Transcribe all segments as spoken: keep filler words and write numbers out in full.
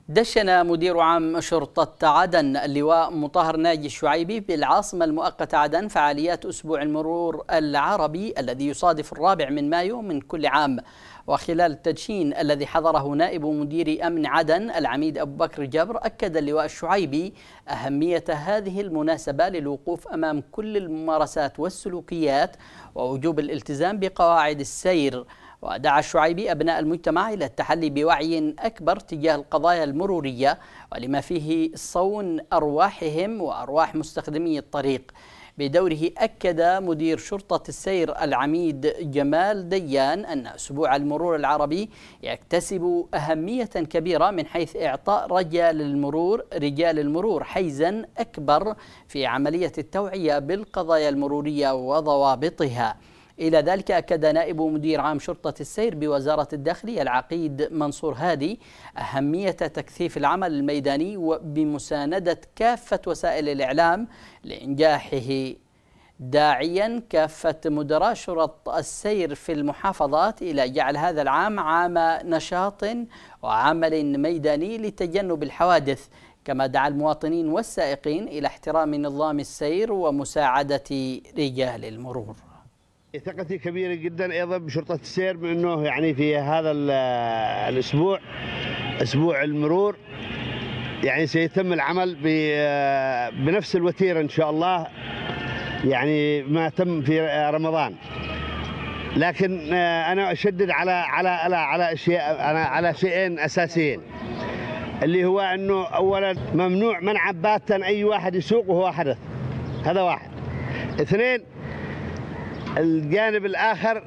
دشن مدير عام شرطة عدن اللواء مطهر ناجي الشعيبي بالعاصمة المؤقتة عدن فعاليات أسبوع المرور العربي الذي يصادف الرابع من مايو من كل عام. وخلال التدشين الذي حضره نائب مدير أمن عدن العميد أبو بكر جبر، أكد اللواء الشعيبي أهمية هذه المناسبة للوقوف أمام كل الممارسات والسلوكيات ووجوب الالتزام بقواعد السير. ودعا الشعيبي أبناء المجتمع إلى التحلي بوعي أكبر تجاه القضايا المرورية ولما فيه صون أرواحهم وأرواح مستخدمي الطريق. بدوره أكد مدير شرطة السير العميد جمال ديان أن أسبوع المرور العربي يكتسب أهمية كبيرة من حيث إعطاء رجال المرور رجال المرور حيزا أكبر في عملية التوعية بالقضايا المرورية وضوابطها. إلى ذلك أكد نائب مدير عام شرطة السير بوزارة الداخلية العقيد منصور هادي أهمية تكثيف العمل الميداني وبمساندة كافة وسائل الإعلام لإنجاحه، داعيا كافة مدراء شرط السير في المحافظات إلى جعل هذا العام عام نشاط وعمل ميداني لتجنب الحوادث، كما دعا المواطنين والسائقين إلى احترام نظام السير ومساعدة رجال المرور. ثقتي كبيرة جدا أيضا بشرطة السير بأنه يعني في هذا الأسبوع أسبوع المرور يعني سيتم العمل بنفس الوتيرة إن شاء الله، يعني ما تم في رمضان. لكن أنا أشدد على على على على أشياء أنا على شيئين أساسيين، اللي هو أنه أولا ممنوع منعا باتا أي واحد يسوق وهو حدث، هذا واحد. اثنين، الجانب الآخر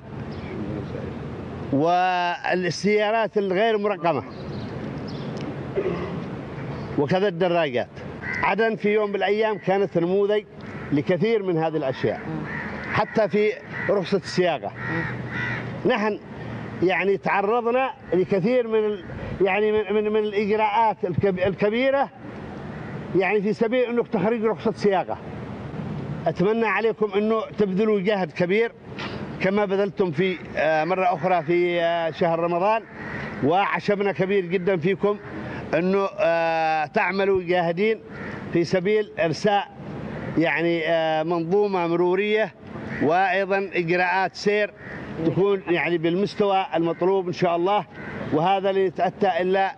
والسيارات الغير مرقمة وكذا الدراجات. عدن في يوم من الأيام كانت نموذج لكثير من هذه الأشياء، حتى في رخصة السياقة. نحن يعني تعرضنا لكثير من يعني من من, من الإجراءات الكبيرة يعني في سبيل أنه تخريج رخصة سياقة. أتمنى عليكم أنه تبذلوا جهد كبير كما بذلتم في مرة أخرى في شهر رمضان، وعشمنا كبير جدا فيكم أنه تعملوا جاهدين في سبيل إرساء يعني منظومة مرورية وأيضا إجراءات سير تكون يعني بالمستوى المطلوب إن شاء الله. وهذا لا يتأتى إلا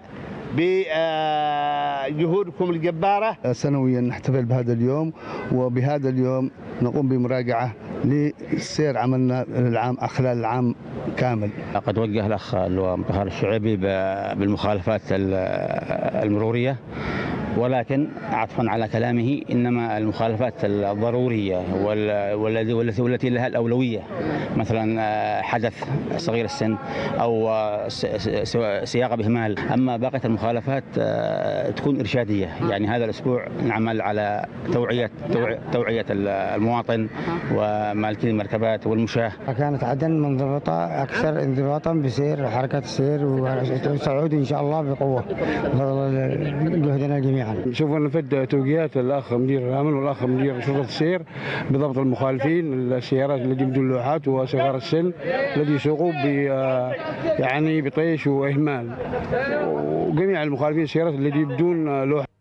بجهودكم الجبارة. سنويا نحتفل بهذا اليوم، وبهذا اليوم نقوم بمراجعة لسير عملنا العام خلال العام كامل. قد وجه الأخ اللواء مطهر الشعيبي بالمخالفات المرورية، ولكن عطفا على كلامه إنما المخالفات الضرورية والتي والتي لها الأولوية، مثلا حدث صغير السن أو سياقة بإهمال. أما باقي المخالفات تكون إرشادية. يعني هذا الأسبوع نعمل على توعية توعية المواطن ومالكي المركبات والمشاة. كانت عدن منضبطة أكثر انضباطا بسير حركة السير وسعود إن شاء الله بقوة جهدنا جميعا. شوف نفد توجيهات الاخ مدير الامن والاخ مدير شرطه السير بضبط المخالفين، السيارات التي بدون لوحات وصغار السن الذي يسوقوا ب يعني بطيش واهمال، وجميع المخالفين السيارات التي بدون لوحات.